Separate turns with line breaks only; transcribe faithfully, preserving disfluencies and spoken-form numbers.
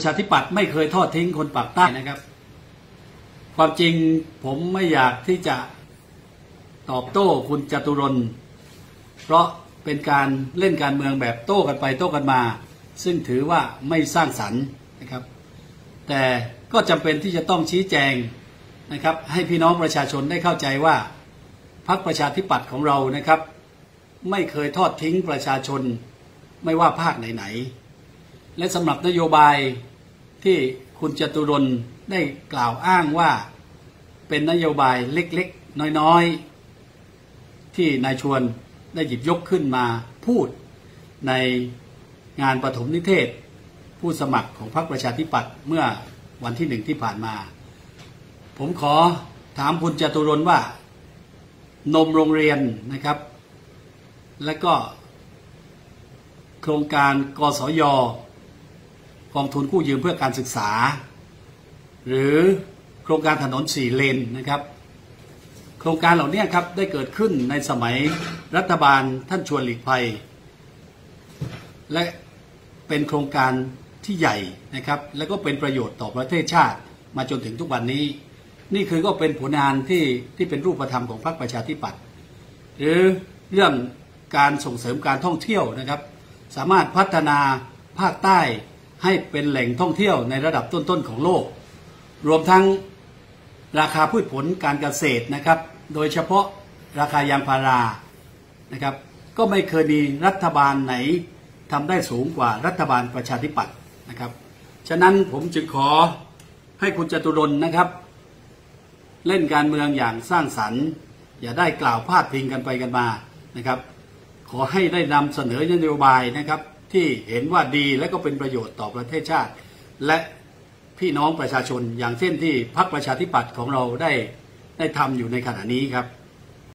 ชาธิปัตย์ไม่เคยทอดทิ้งคนปากใต้นะครับความจริงผมไม่อยากที่จะตอบโต้คุณจตุรนต์เพราะเป็นการเล่นการเมืองแบบโต้กันไปโต้กันมาซึ่งถือว่าไม่สร้างสรรค์นะครับแต่ก็จำเป็นที่จะต้องชี้แจงนะครับให้พี่น้องประชาชนได้เข้าใจว่าพรรคประชาธิปัตย์ของเรานะครับไม่เคยทอดทิ้งประชาชนไม่ว่าภาคไหนๆและสำหรับนโยบายที่คุณจตุรนต์ได้กล่าวอ้างว่าเป็นนโยบายเล็กๆน้อยๆที่นายชวนได้หยิบยกขึ้นมาพูดในงานปฐมนิเทศผู้สมัครของพรรคประชาธิปัตย์เมื่อวันที่หนึ่งที่ผ่านมาผมขอถามคุณจตุรนต์ว่านมโรงเรียนนะครับและก็โครงการกสย.กองทุนกู้ยืมเพื่อการศึกษาหรือโครงการถนนสี่เลนนะครับโครงการเหล่านี้ครับได้เกิดขึ้นในสมัยรัฐบาลท่านชวนหลีกภัยและเป็นโครงการที่ใหญ่นะครับและก็เป็นประโยชน์ต่อประเทศชาติมาจนถึงทุกวันนี้นี่คือก็เป็นผลงานที่ที่เป็นรูปธรรมของพรรคประชาธิปัตย์หรือเรื่องการส่งเสริมการท่องเที่ยวนะครับสามารถพัฒนาภาคใต้ให้เป็นแหล่งท่องเที่ยวในระดับต้นๆของโลกรวมทั้งราคาพืชผลการเกษตรนะครับโดยเฉพาะราคายางพารานะครับก็ไม่เคยมีรัฐบาลไหนทำได้สูงกว่ารัฐบาลประชาธิปัตย์นะครับฉะนั้นผมจึงขอให้คุณจตุรนต์นะครับเล่นการเมืองอย่างสร้างสรรค์อย่าได้กล่าวพาดพิงกันไปกันมานะครับขอให้ได้นำเสนอนโยบายนะครับที่เห็นว่าดีและก็เป็นประโยชน์ต่อประเทศชาติและพี่น้องประชาชนอย่างเช่นที่พรรคประชาธิปัตย์ของเราได้ได้ทำอยู่ในขณะนี้ครับ